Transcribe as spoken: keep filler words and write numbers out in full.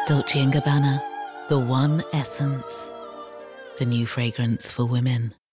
Dolce and Gabbana, the one essence, the new fragrance for women.